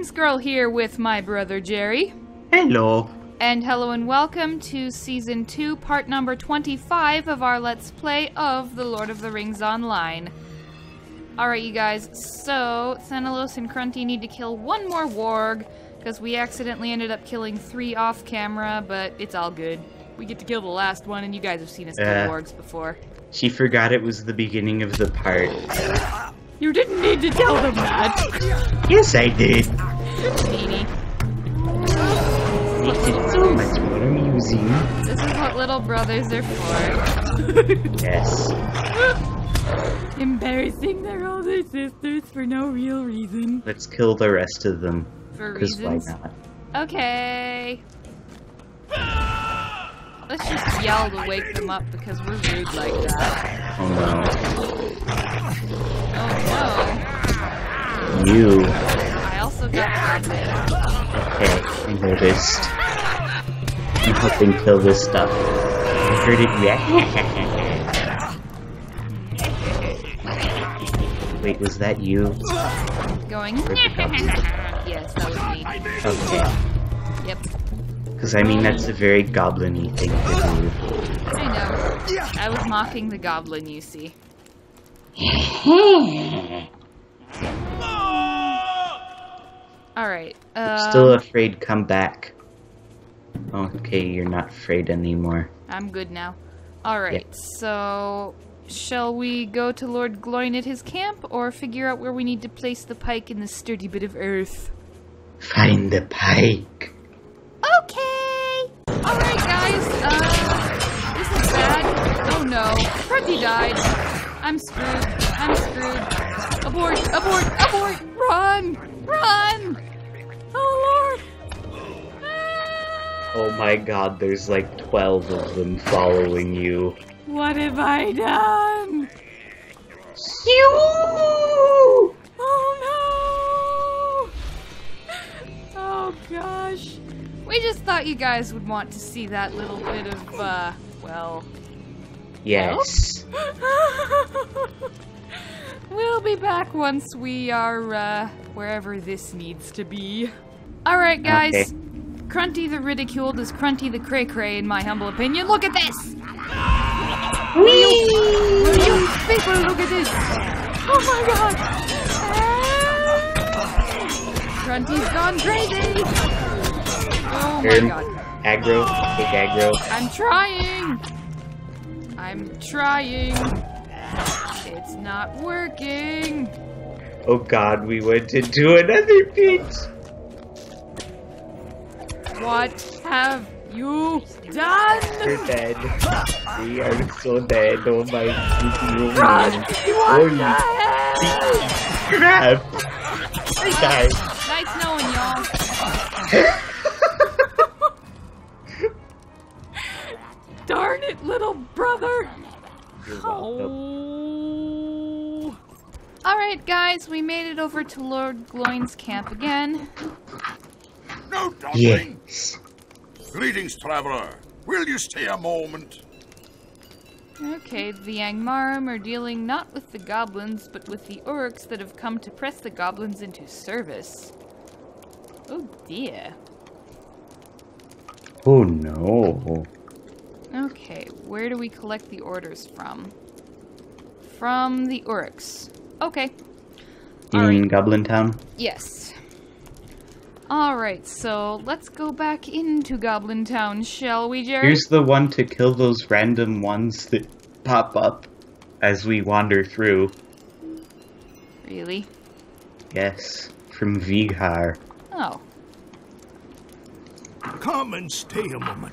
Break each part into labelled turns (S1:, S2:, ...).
S1: Greens Girl here with my brother Jerry.
S2: Hello.
S1: And hello and welcome to Season 2, part number 25 of our Let's Play of The Lord of the Rings Online. Alright, you guys, so Thanilos and Krunti need to kill one more warg, because we accidentally ended up killing 3 off camera, but it's all good. We get to kill the last one, and you guys have seen us kill wargs before.
S2: She forgot it was the beginning of the part.
S1: You didn't need to tell them that!
S2: Yes, I did!
S1: Meanie.
S2: Makes it so much more amusing.
S1: This is what little brothers are for.
S2: Yes.
S1: Embarrassing their older sisters for no real reason.
S2: Let's kill the rest of them.
S1: For
S2: Because why
S1: reasons?
S2: not?
S1: Okay. Let's just yell to wake them up because we're rude like that.
S2: Oh no.
S1: Oh no.
S2: You.
S1: I also got Goblin.
S2: Okay, I noticed. I'm helping kill this stuff. I heard it react. Wait, was that you?
S1: Going. Yes, that was me.
S2: Okay.
S1: Yep.
S2: Because I mean, that's a very goblin-y thing to do.
S1: I know. I was mocking the goblin, you see. Alright,
S2: Still afraid, come back. Okay, you're not afraid anymore.
S1: I'm good now. Alright, so shall we go to Lord Glóin at his camp, or figure out where we need to place the pike in this sturdy bit of earth?
S2: Find the pike.
S1: Okay! Alright guys, this is bad. Oh no, Krunti died. I'm screwed. I'm screwed. Abort! Abort! Abort! Run! Run! Oh lord! Ah!
S2: Oh my god, there's like 12 of them following you.
S1: What have I done? Oh no! Oh gosh. We just thought you guys would want to see that little bit of, well...
S2: Yes.
S1: We'll be back once we are, wherever this needs to be. Alright, guys.
S2: Okay.
S1: Krunti the ridiculed is Krunti the Cray, in my humble opinion. Look at this!
S2: Whee!
S1: Will you people look at this? Oh my god! Krunti's gone crazy! Oh my god.
S2: Aggro. Take aggro.
S1: I'm trying! I'm trying. It's not working.
S2: Oh god, we went into another pit.
S1: What have you done?
S2: We're dead. We are so dead. Oh my
S1: Run! What the hell?
S2: crap! I died.
S1: Nice knowing y'all. Darn it, little brother! Oh. Alright, guys, we made it over to Lord Glóin's camp again.
S3: No talking!
S2: Yes.
S3: Greetings, traveler. Will you stay a moment?
S1: Okay, the Angmarim are dealing not with the goblins, but with the orcs that have come to press the goblins into service. Oh dear.
S2: Oh no.
S1: Okay, where do we collect the orders from? From the orcs. Okay.
S2: In Goblin Town?
S1: Yes. Alright, so let's go back into Goblin Town, shall we, Jerry?
S2: Here's the one to kill those random ones that pop up as we wander through.
S1: Really?
S2: Yes, from Vighar.
S1: Oh.
S3: Come and stay a moment.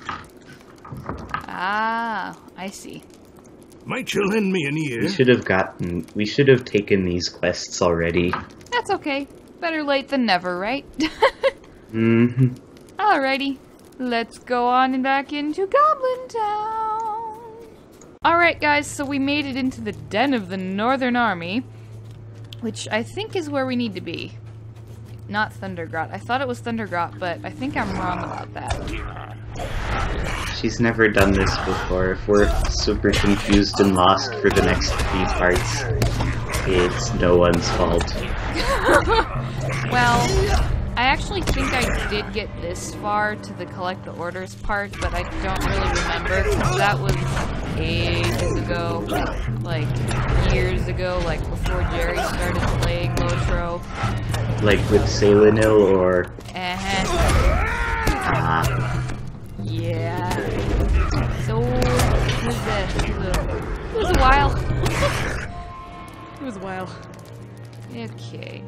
S1: Ah, I see.
S3: Might you lend me an ear?
S2: We should have taken these quests already.
S1: That's okay. Better late than never, right?
S2: Mm-hmm.
S1: Alrighty. Let's go on and back into Goblin Town. Alright, guys, so we made it into the den of the Northern Army, which I think is where we need to be. Not Thundergrot. I thought it was Thundergrot, but I think I'm wrong about that.
S2: She's never done this before. If we're super confused and lost for the next 3 parts, it's no one's fault.
S1: Well, I actually think I did get this far to the collect the orders part, but I don't really remember. That was ages ago. Like, years ago, like before Jerry started playing LOTRO.
S2: Like with Salinil or...
S1: Yeah. So, what was that? It was a while. It was a while. Okay,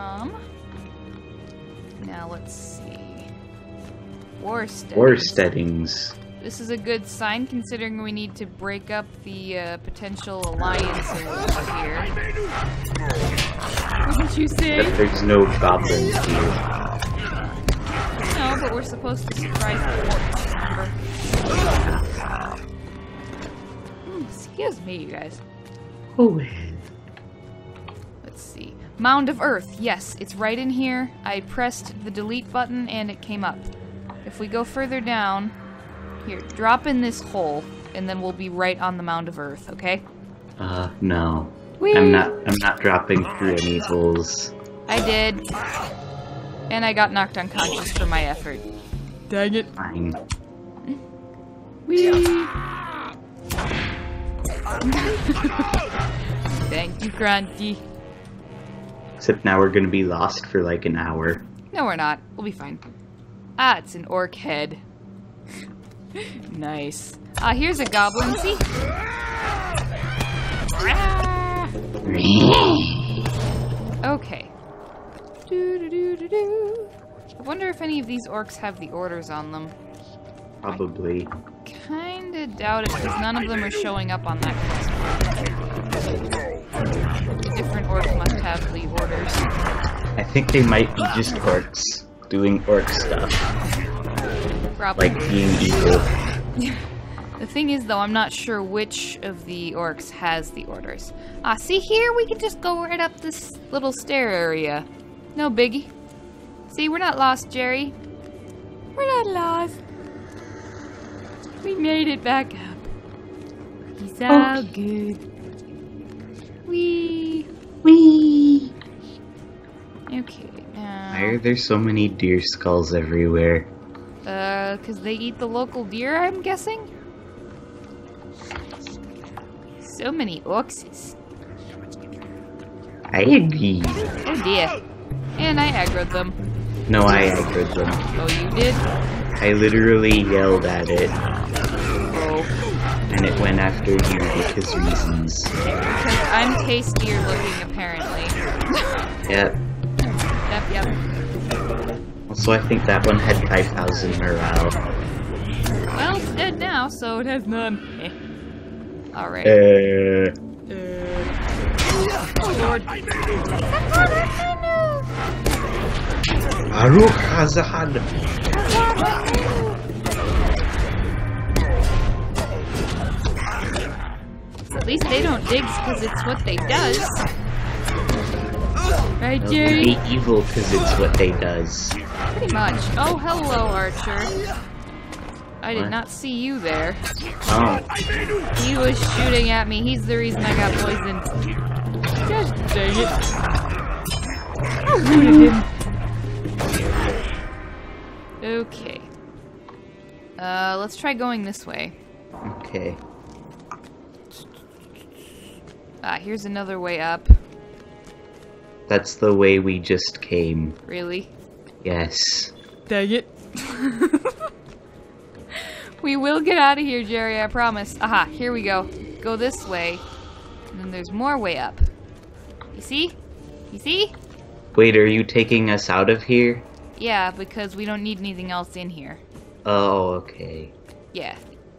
S1: now let's see. War
S2: steadings.
S1: This is a good sign considering we need to break up the potential alliance over here. Wouldn't you say?
S2: But there's no goblins here.
S1: No, but we're supposed to surprise the orcs, remember? Excuse me, you guys.
S2: Oh.
S1: Let's see. Mound of Earth. Yes, it's right in here. I pressed the delete button and it came up. If we go further down, here, drop in this hole, and then we'll be right on the Mound of Earth, okay?
S2: No.
S1: Whee!
S2: I'm not dropping through any holes.
S1: I did. And I got knocked unconscious for my effort. Dang it.
S2: Fine.
S1: Whee! Thank you, Krunti.
S2: Except now we're gonna be lost for like an hour.
S1: No, we're not. We'll be fine. Ah, it's an orc head. Nice. Ah, here's a goblin. See? Okay. I wonder if any of these orcs have the orders on them.
S2: Probably.
S1: Kinda doubt it because none of them are showing up on that quest. Different orcs must have the orders.
S2: I think they might be just orcs doing orc stuff.
S1: Probably.
S2: Like being evil.
S1: The thing is, though, I'm not sure which of the orcs has the orders. Ah, see here? We can just go right up this little stair area. No biggie. See, we're not lost, Jerry. We're not lost. We made it back up. It's all good. Wee.
S2: Wee.
S1: Okay,
S2: Why are there so many deer skulls everywhere?
S1: Because they eat the local deer, I'm guessing? So many orcs.
S2: I agree.
S1: Oh dear. And I aggroed them.
S2: No, I aggroed them.
S1: Oh, you did?
S2: I literally yelled at it.
S1: Oh.
S2: And it went after you because reasons.
S1: Because I'm tastier looking, apparently.
S2: Yep.
S1: Yep.
S2: Also, I think that one had 5,000 morale.
S1: Well, it's dead now, so it has none. Alright. Oh, Lord.
S2: Aruch Hazahad.
S1: At least they don't dig because it's what they does. Right,
S2: They
S1: Jerry?
S2: hate evil because it's what they does.
S1: Pretty much. Oh, hello, Archer. I did
S2: What?
S1: not see you there.
S2: Oh.
S1: He was shooting at me. He's the reason I got poisoned. Gosh dang it. I rooted him. Okay. Let's try going this way.
S2: Okay.
S1: Ah, here's another way up.
S2: That's the way we just came.
S1: Really?
S2: Yes.
S1: Dang it. We will get out of here, Jerry, I promise. Aha, here we go. Go this way. And then there's more way up. You see? You see?
S2: Wait, are you taking us out of here?
S1: Yeah, because we don't need anything else in here.
S2: Oh, okay.
S1: Yeah.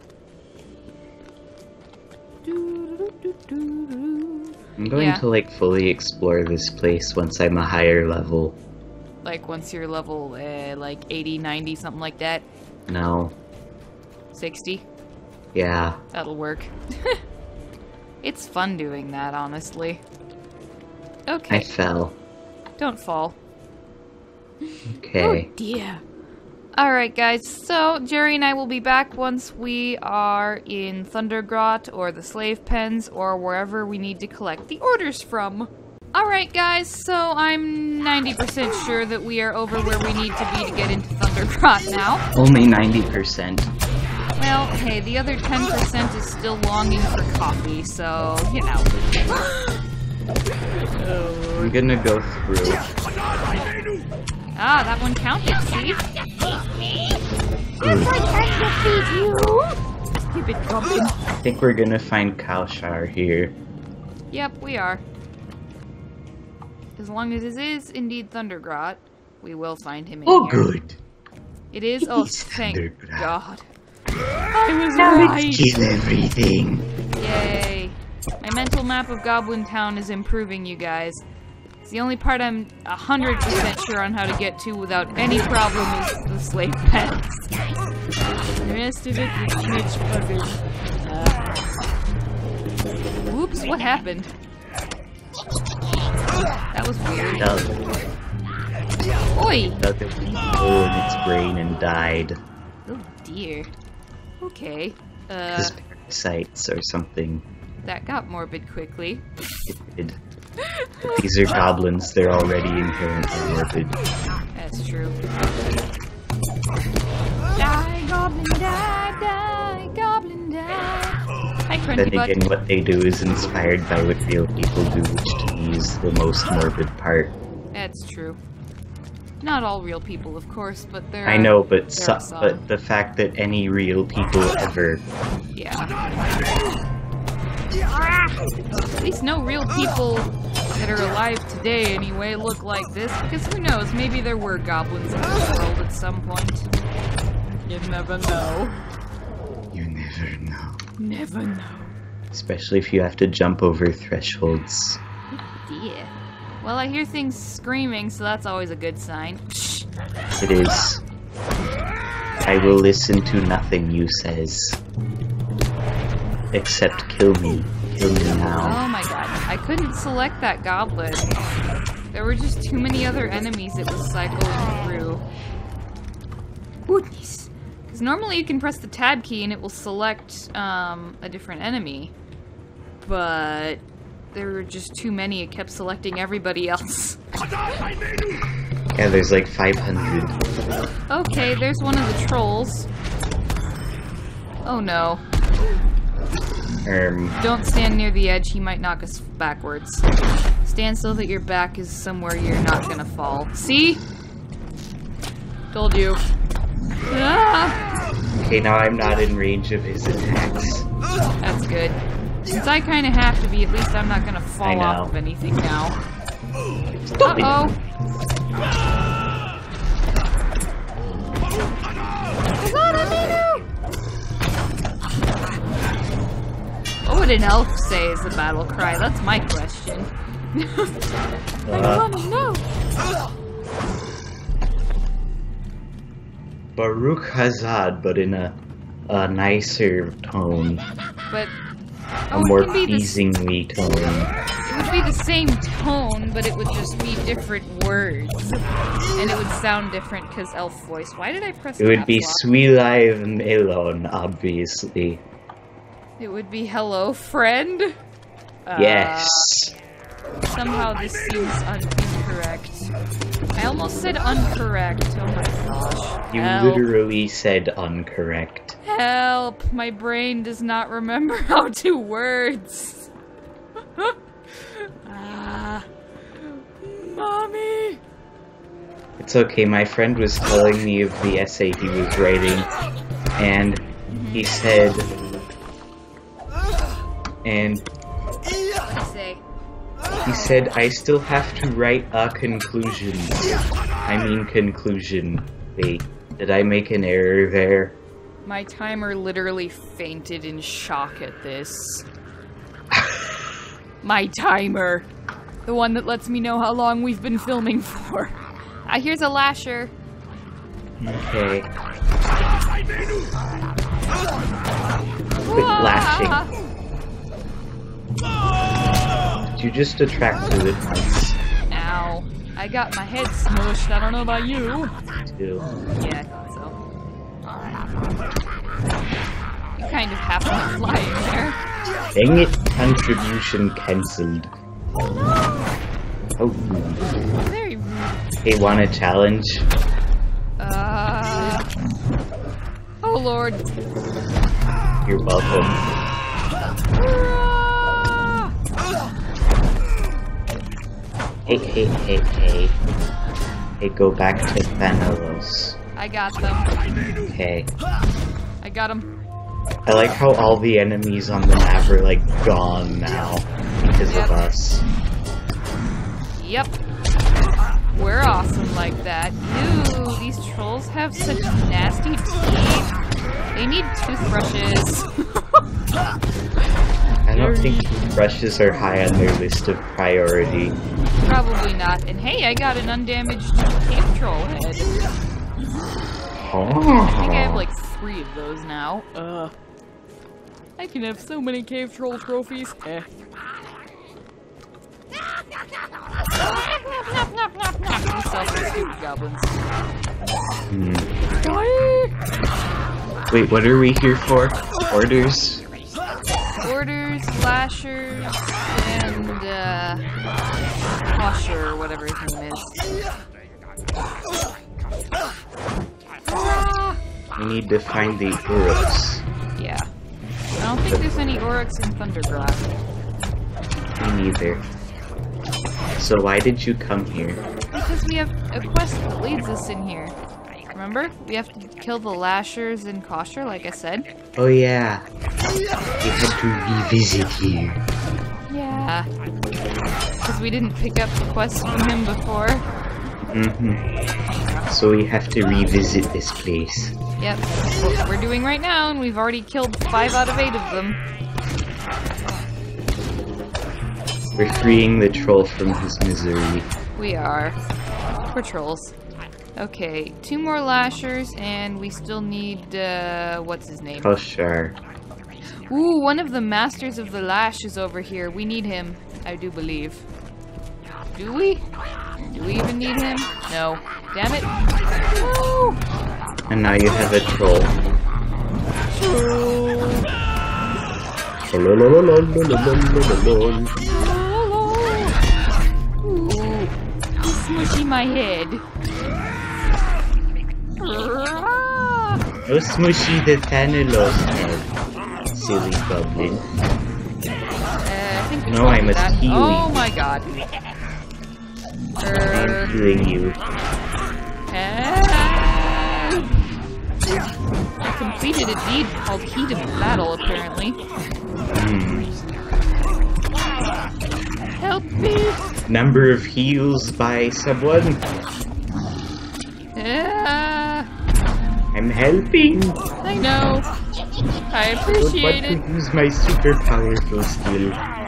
S2: I'm going to, like, fully explore this place once I'm a higher level.
S1: Like, once you're level, like, 80, 90, something like that?
S2: No.
S1: 60?
S2: Yeah.
S1: That'll work. It's fun doing that, honestly. Okay.
S2: I fell.
S1: Don't fall.
S2: Okay.
S1: Oh, dear. Alright, guys, so Jerry and I will be back once we are in Thundergrot or the slave pens or wherever we need to collect the orders from. Alright guys, so I'm 90% sure that we are over where we need to be to get into Thundergrot now.
S2: Only 90%.
S1: Well, hey, the other 10% is still longing for coffee, so, you know.
S2: I'm gonna go through.
S1: Ah, that one counted, see?
S4: Yes, I can defeat you!
S1: Stupid goblin.
S2: I think we're gonna find Kalshar here.
S1: Yep, we are. As long as it is indeed Thundergrot, we will find him in here.
S2: Good.
S1: It is? Oh, thank
S2: Thundergrot.
S1: God. I was right!
S2: Kill everything.
S1: Yay. My mental map of Goblin Town is improving, you guys. It's the only part I'm 100% sure on how to get to without any problem is the slave pens. The rest of it is much puzzle. Whoops, what happened? That was weird. Oi!
S2: Dug a hole in its brain and died.
S1: Oh dear. Okay.
S2: Because parasites or something.
S1: That got morbid quickly.
S2: It did. But these are goblins, they're already inherently morbid.
S1: That's true. Die, goblin, die, die, goblin, die. Hi, Krunti
S2: Then
S1: Butt.
S2: again, what they do is inspired by what real people do, which to me is the most morbid part.
S1: That's true. Not all real people, of course, but there
S2: I
S1: are,
S2: know, but
S1: there are some.
S2: but the fact that any real people ever...
S1: Yeah. At least no real people that are alive today, anyway, look like this, because who knows, maybe there were goblins in this world at some point. You never know.
S2: You never know.
S1: Never know.
S2: Especially if you have to jump over thresholds.
S1: Yeah. Well, I hear things screaming, so that's always a good sign. Shh.
S2: It is. I will listen to nothing you says. Except kill me. Kill me now.
S1: Oh my god. I couldn't select that goblin. There were just too many other enemies it was cycling through. Goodness. Because normally you can press the tab key and it will select a different enemy. But there were just too many, it kept selecting everybody else.
S2: Yeah, there's like 500.
S1: Okay, there's one of the trolls. Oh no. Don't stand near the edge, he might knock us backwards. Stand so that your back is somewhere you're not gonna fall. See? Told you. Ah!
S2: Okay, now I'm not in range of his attacks.
S1: That's good. Since I kinda have to be, at least I'm not gonna fall
S2: know.
S1: off of anything now.
S2: Stop it.
S1: Uh-oh! What would an elf say as a battle cry? That's my question. I wanna know.
S2: Baruch Hazad, but in a nicer tone.
S1: But
S2: A more pleasingly tone.
S1: It would be the same tone, but it would just be different words. And it would sound different because elf voice. Why did I press
S2: It would
S1: tab
S2: be
S1: lock?
S2: Suilive Melon, obviously.
S1: It would be hello, friend?
S2: Yes.
S1: Somehow this seems incorrect. I almost said uncorrect. Oh my gosh.
S2: You
S1: Help.
S2: literally said uncorrect.
S1: Help! My brain does not remember how to words. Mommy!
S2: It's okay, my friend was telling me of the essay he was writing, and he said... He said, I still have to write a conclusion. I mean conclusion. Wait, did I make an error there?
S1: My timer literally fainted in shock at this. My timer. The one that lets me know how long we've been filming for. Here's a lasher.
S2: Okay. Quit lashing. Did you just attract to it once?
S1: Ow. I got my head smushed. I don't know about you.
S2: Too.
S1: Yeah, I thought so. You kind of have to fly in there.
S2: Dang it, contribution cancelled. Oh.
S1: Very rude.
S2: Hey, want a challenge?
S1: Oh lord.
S2: You're welcome. Hey. Hey, go back to Thanilos.
S1: I got them.
S2: Okay.
S1: I got them.
S2: I like how all the enemies on the map are like gone now because of us.
S1: Yep. We're awesome like that. Ew, these trolls have such nasty teeth. They need toothbrushes.
S2: I don't think toothbrushes are high on their list of priority.
S1: Probably not. And hey, I got an undamaged cave troll head.
S2: Oh.
S1: I think I have like 3 of those now. I can have so many cave troll trophies. These selfish stupid goblins.
S2: Wait, what are we here for? Orders?
S1: Orders, slashers, and Washer, or whatever his name is.
S2: We need to find the orcs.
S1: Yeah. I don't think there's any orcs in Thundergrass.
S2: Me neither. So why did you come here?
S1: Because we have a quest that leads us in here. Remember? We have to kill the lashers and Kosher, like I said.
S2: Oh yeah. We had to revisit here.
S1: Yeah. Because we didn't pick up the quest from him before.
S2: So we have to revisit this place.
S1: Yep. That's what we're doing right now, and we've already killed 5 out of 8 of them.
S2: We're freeing the troll from his misery.
S1: We are. We're trolls. Okay, 2 more lashers, and we still need, what's his name?
S2: Kosher.
S1: Ooh, one of the masters of the lash is over here. We need him, I do believe. Do we? Do we even need him? No. Damn it. No!
S2: And now you have a troll.
S1: Ooh, he's smushy my head.
S2: No smushy the Thanilos head, silly goblin.
S1: I think
S2: No, I must
S1: that.
S2: heal you.
S1: Oh my god.
S2: I'm healing you.
S1: I completed a deed called Heat of Battle, apparently. Help me!
S2: Number of heals by someone. I'm helping.
S1: I know. I appreciate it.
S2: Want to use my super powerful skill.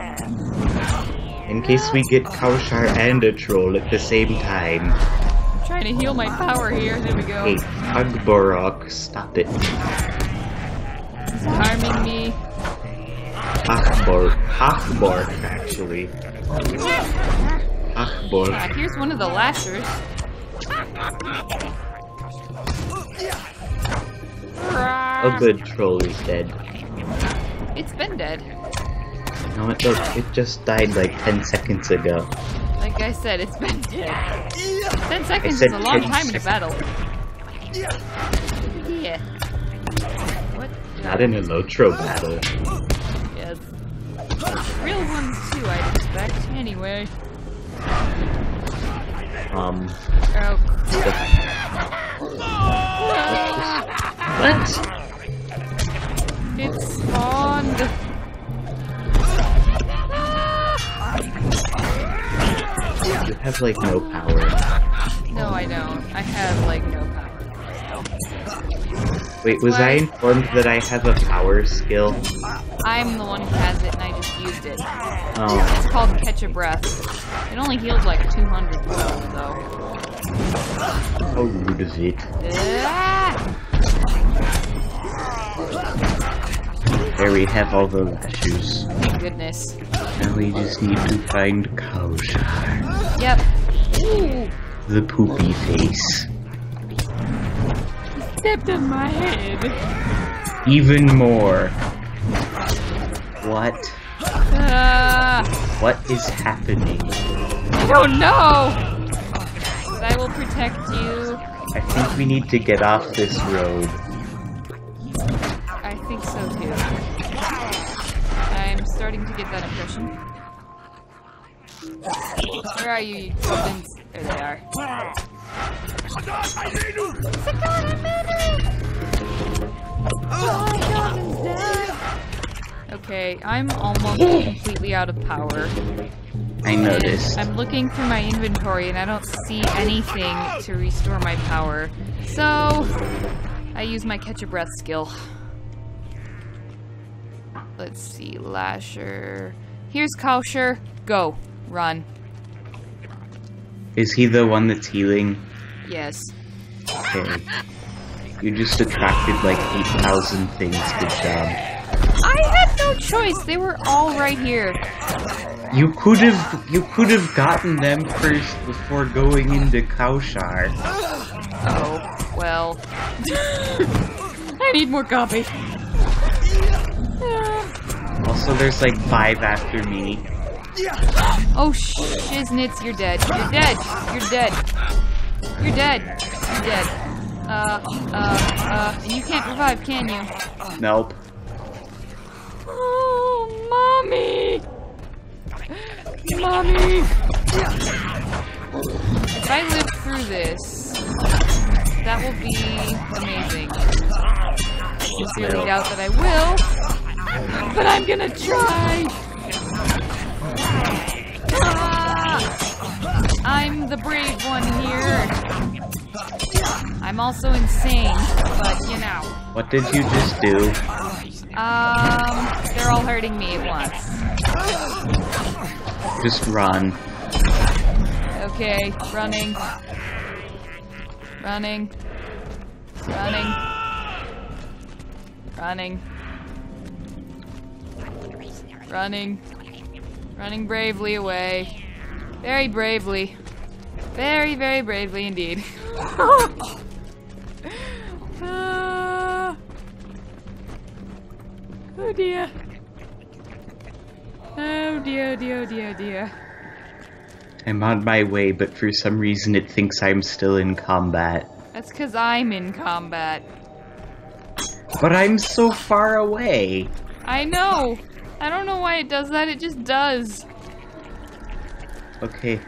S2: In case we get Kaushar and a troll at the same time.
S1: I'm trying to heal my power here. There we go.
S2: Hey, Hugborok, stop it.
S1: It's harming me.
S2: Hachbork, actually. Hachbork.
S1: Here's one of the lashers.
S2: A good troll is dead.
S1: It's been dead.
S2: No, it just died like 10 seconds ago.
S1: Like I said, it's been dead. 10 seconds
S2: said
S1: is a long
S2: 10
S1: time in a battle. Yeah. What?
S2: Not in a LOTRO battle.
S1: Yeah. Real ones too, I'd expect. Anyway.
S2: Oh. What?
S1: It spawned.
S2: You have like no power.
S1: No, I don't. I have like no power.
S2: Wait, was I informed that I have a power skill?
S1: I'm the one who has it, and I just used it.
S2: Oh.
S1: It's called Catch a Breath. It only heals like 200 spells, though.
S2: How rude is it? There we have all the lashes.
S1: Thank goodness.
S2: Now we just need to find Kaushar.
S1: Yep. Ooh.
S2: The poopy face.
S1: Stepped on my head.
S2: Even more. What? What is happening?
S1: I don't know! But I will protect you.
S2: I think we need to get off this road.
S1: I think so too. I'm starting to get that impression. Where are you, goblins? There they are. Okay, I'm almost completely out of power.
S2: I noticed.
S1: I'm looking through my inventory and I don't see anything to restore my power. So, I use my catch a breath skill. Let's see, Lasher. Here's Kausher. Go. Run.
S2: Is he the one that's healing?
S1: Yes.
S2: Okay. You just attracted like 8,000 things. Good job.
S1: I had no choice. They were all right here.
S2: You could have gotten them first before going into Kaushar.
S1: Oh, well. I need more coffee.
S2: Also, there's like 5 after me.
S1: Oh, shiznits, you're dead. You're dead. You're dead. You're dead. You're dead. And you can't revive, can you?
S2: Nope.
S1: Oh, Mommy! Mommy! If I live through this, that will be amazing. I sincerely doubt that I will, but I'm gonna try! Ah! I'm the brave one here. I'm also insane, but you know.
S2: What did you just do?
S1: They're all hurting me at once.
S2: Just run.
S1: Okay, running. Running. Running. Running. Running. Running bravely away. Very bravely. Very, very bravely indeed. Oh dear. Oh dear, dear, dear, dear.
S2: I'm on my way, but for some reason it thinks I'm still in combat.
S1: That's because I'm in combat.
S2: But I'm so far away.
S1: I know. I don't know why it does that, it just does.
S2: Okay.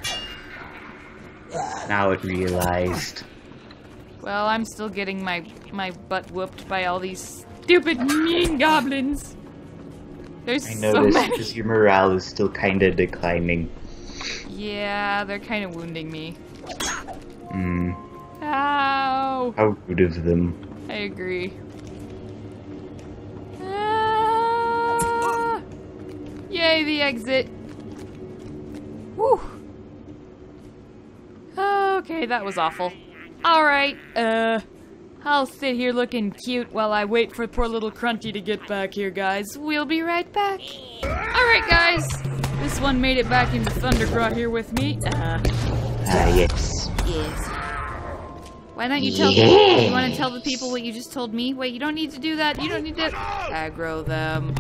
S2: Now it realized.
S1: Well, I'm still getting my butt whooped by all these stupid mean goblins. There's
S2: I
S1: so
S2: noticed
S1: many.
S2: because your morale is still kinda declining.
S1: Yeah, they're kind of wounding me.
S2: Hmm.
S1: Ow!
S2: How rude of them.
S1: I agree. Ah! Yay, the exit! Whew! Okay, that was awful. Alright, I'll sit here looking cute while I wait for poor little Krunti to get back here, guys. We'll be right back. Alright, guys. This one made it back into Thundergrot here with me.
S2: Yes.
S1: Yes. Why don't you tell me? You want to tell the people what you just told me? Wait, you don't need to do that. You don't need to aggro them.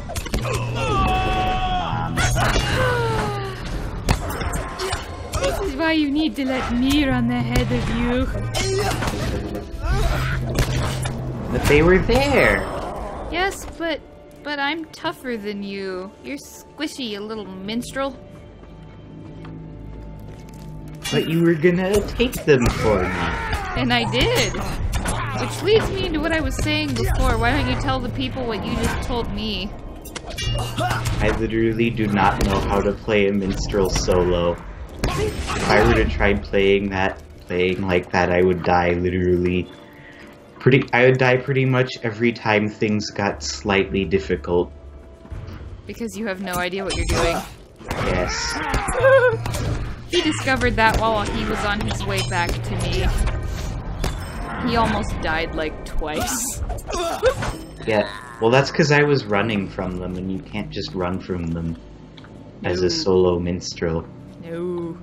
S1: This is why you need to let me run ahead of you.
S2: But they were there.
S1: Yes, but I'm tougher than you. You're squishy, you little minstrel.
S2: But you were gonna take them for me.
S1: And I did. Which leads me into what I was saying before. Why don't you tell the people what you just told me?
S2: I literally do not know how to play a minstrel solo. If I were to try playing like that, I would die literally. I would die pretty much every time things got slightly difficult.
S1: Because you have no idea what you're doing.
S2: Yes.
S1: He discovered that while he was on his way back to me. He almost died like twice.
S2: Yeah. Well, that's because I was running from them, and you can't just run from them as a solo minstrel.
S1: No.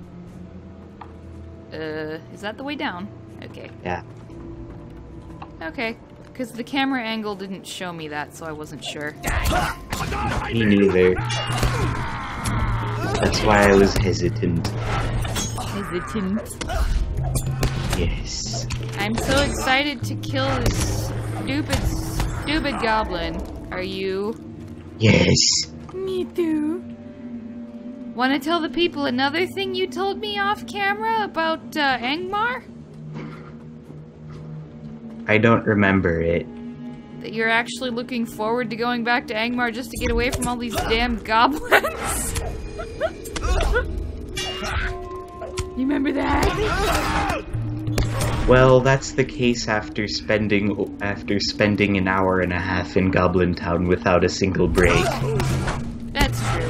S1: Is that the way down? Okay.
S2: Yeah.
S1: Okay. Because the camera angle didn't show me that, so I wasn't sure.
S2: Me neither. That's why I was hesitant.
S1: Hesitant.
S2: Yes.
S1: I'm so excited to kill this stupid goblin. Are you?
S2: Yes.
S1: Me too. Want to tell the people another thing you told me off camera about Angmar?
S2: I don't remember it.
S1: That you're actually looking forward to going back to Angmar just to get away from all these damn goblins? You remember that?
S2: Well, that's the case after spending an hour and a half in Goblin Town without a single break.
S1: That's true.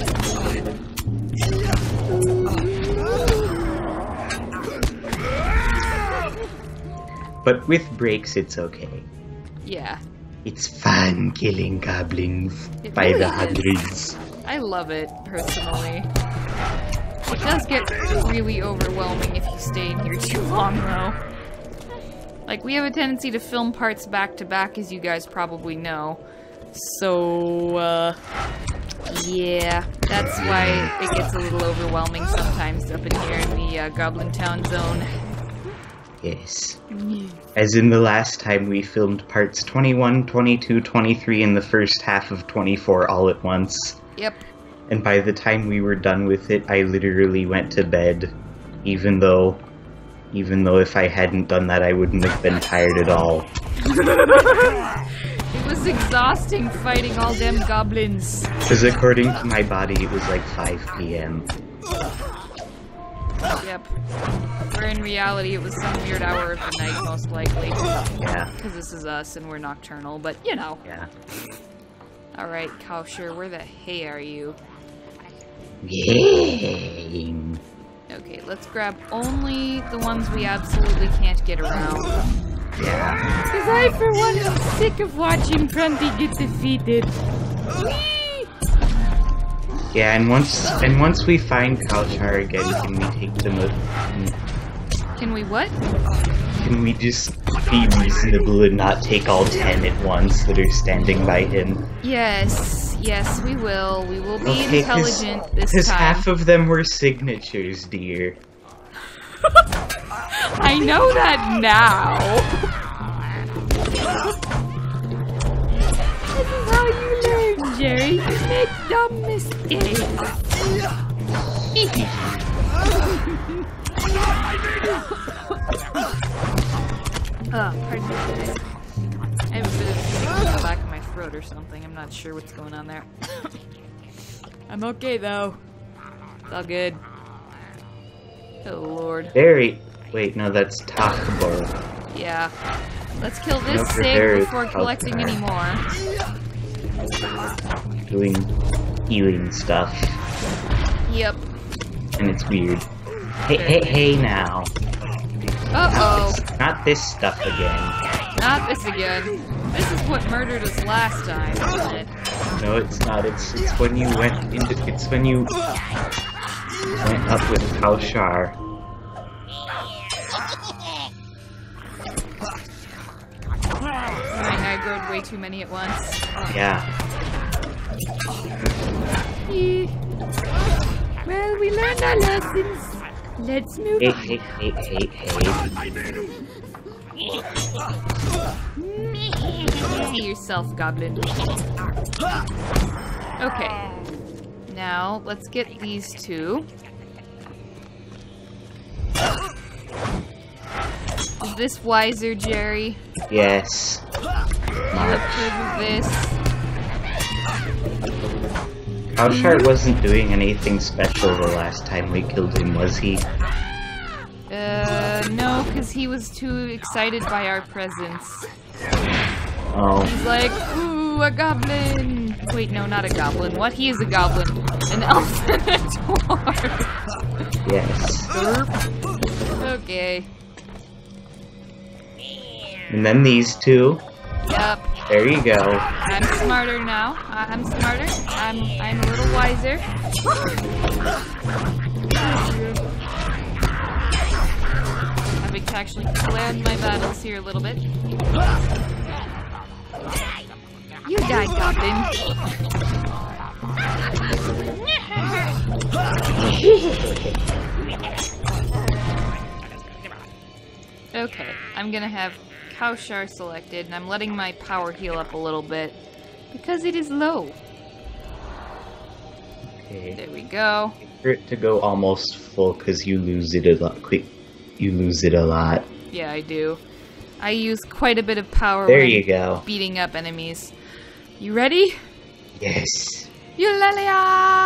S2: But with breaks, it's okay.
S1: Yeah.
S2: It's fun killing goblins
S1: It
S2: by
S1: really
S2: the
S1: is.
S2: hundreds.
S1: I love it, personally. It does get really overwhelming if you stay in here too long, though. Like, we have a tendency to film parts back to back, as you guys probably know. So, yeah. That's why it gets a little overwhelming sometimes up in here in the Goblin Town zone.
S2: Yes. As in the last time we filmed parts 21, 22, 23, and the first half of 24 all at once.
S1: Yep.
S2: And by the time we were done with it, I literally went to bed. Even though if I hadn't done that, I wouldn't have been tired at all.
S1: It was exhausting fighting all them goblins.
S2: Because according to my body, it was like 5 p.m.
S1: Yep. Where in reality, it was some weird hour of the night, most likely.
S2: Yeah.
S1: Because this is us, and we're nocturnal, but, you know.
S2: Yeah.
S1: Alright, Cowsher, where the hay are you?
S2: Game.
S1: Okay, let's grab only the ones we absolutely can't get around.
S2: Yeah.
S1: Because I, for one, am sick of watching Krunti get defeated. Whee!
S2: Yeah, and once we find Kalshar again, can we take them
S1: Can we what?
S2: Can we just be reasonable and not take all 10 at once that are standing by him?
S1: Yes, yes, we will. We will be
S2: Okay,
S1: intelligent this
S2: Because
S1: time.
S2: half of them were signatures, dear.
S1: I know that now. This is how you learn, Jerry. You make dumb mistakes. Pardon me, guys. I have a bit of sickness in the back of my throat or something. I'm not sure what's going on there. I'm okay, though. It's all good. Oh, Lord.
S2: Wait, no, that's Takabor.
S1: Yeah. Let's kill this
S2: No,
S1: sig
S2: there is
S1: before collecting any more.
S2: Doing healing stuff.
S1: Yep.
S2: And it's weird. Hey now.
S1: Uh-oh.
S2: Not this stuff again.
S1: Not this again. This is what murdered us last time, isn't it?
S2: No, it's not. It's when you went up with Kalshar.
S1: I aggroed way too many at once.
S2: Yeah.
S1: Well, we learned our lessons. Let's move on. Hey yourself, goblin. Okay. Now, let's get these two. Is this wiser, Jerry?
S2: Yes.
S1: Approve of this.
S2: Kalshar wasn't doing anything special the last time we killed him, was he?
S1: No, because he was too excited by our presence.
S2: Oh.
S1: He's like, ooh, a goblin! Wait, no, not a goblin. What? He is a goblin. An elf and a dwarf.
S2: Yes.
S1: Okay.
S2: And then these two.
S1: Yep.
S2: There you go.
S1: I'm smarter now. I'm smarter. I'm a little wiser. Having to actually plan my battles here a little bit. You died, goblin. Okay, I'm gonna have Kaushar selected, and I'm letting my power heal up a little bit because it is low.
S2: Okay.
S1: There we go.
S2: For it to go almost full, because you lose it a lot. You lose it a lot.
S1: Yeah, I do. I use quite a bit of power
S2: There
S1: when
S2: you go.
S1: beating up enemies. You ready?
S2: Yes.
S1: Eulalia!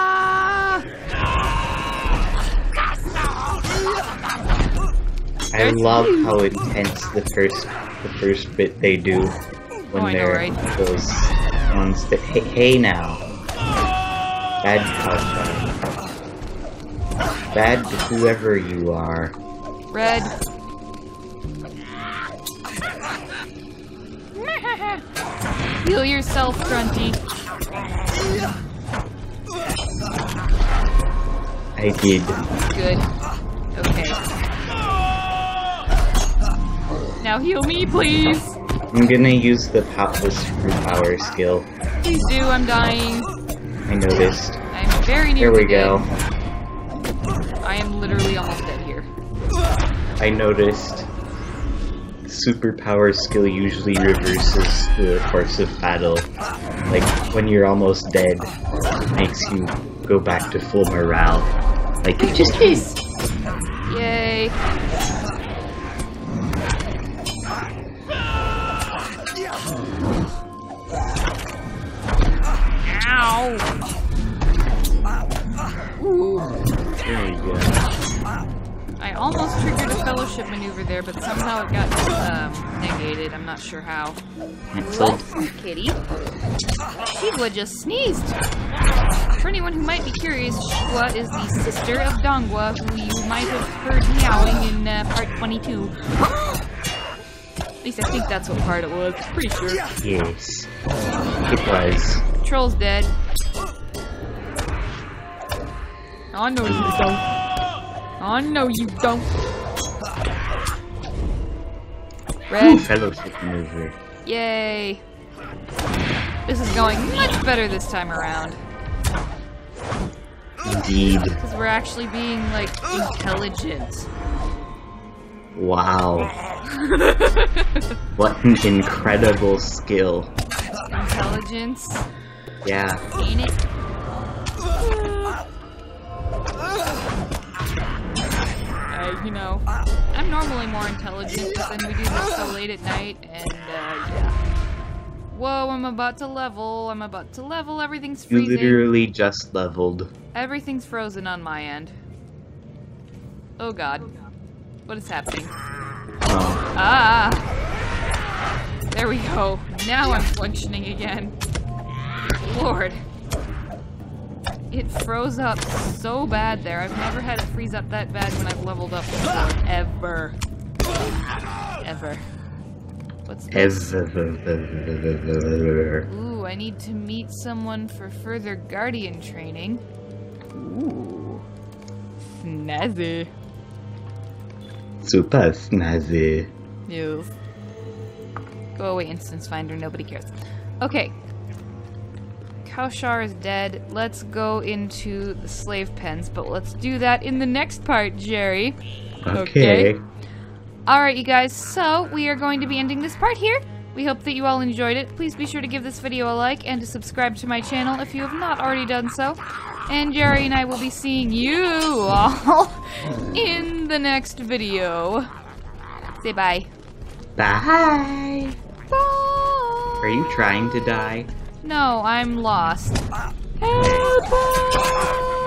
S2: I love how intense the first bit they do when
S1: I know,
S2: they're
S1: right?
S2: those ones that hey now. Bad Kaushar. Bad whoever you are.
S1: Red. Heal yourself, Krunti.
S2: I did.
S1: Good. Okay. Now heal me, please.
S2: I'm gonna use the Popless Fruit Power skill.
S1: Please do, I'm dying.
S2: I noticed.
S1: I'm very near
S2: There we
S1: dead.
S2: go.
S1: I am literally almost dead here.
S2: I noticed. Superpower skill usually reverses the course of battle. Like, when you're almost dead, it makes you go back to full morale. Like you just did!
S1: Yay. Ow! Ooh.
S2: There we go.
S1: I almost triggered a fellowship maneuver there, but somehow it got negated. I'm not sure how.
S2: Cancelled.
S1: Kitty. Shigwa just sneezed. For anyone who might be curious, Shigwa is the sister of Dongwa, who you might have heard meowing in part 22. At least I think that's what part it was. Pretty sure.
S2: Yes. It was.
S1: Troll's dead. Oh no you don't. Oh no you don't. Red.
S2: Ooh, fellowship maneuver.
S1: Yay. This is going much better this time around.
S2: Indeed.
S1: Because we're actually being, like, intelligent.
S2: Wow. What an incredible skill.
S1: Intelligence.
S2: Yeah.
S1: Ain't it? You know, I'm normally more intelligent, but then we do this so late at night, and, yeah. Whoa, I'm about to level. Everything's
S2: You
S1: freezing.
S2: literally just leveled.
S1: Everything's frozen on my end. Oh god. What is happening?
S2: Oh.
S1: Ah! There we go. Now I'm functioning again. Lord. It froze up so bad there. I've never had it freeze up that bad when I've leveled up before. Ever. Ever. What's this? Ooh, I need to meet someone for further guardian training. Ooh. Snazzy.
S2: Super snazzy.
S1: Yes. Go away, instance finder. Nobody cares. Okay. Kaushar is dead. Let's go into the slave pens, but let's do that in the next part, Jerry.
S2: Okay.
S1: Alright, you guys, so we are going to be ending this part here. We hope that you all enjoyed it. Please be sure to give this video a like and to subscribe to my channel if you have not already done so. And Jerry and I will be seeing you all in the next video. Say bye.
S2: Bye.
S1: Bye.
S2: Are you trying to die?
S1: No, I'm lost. Help!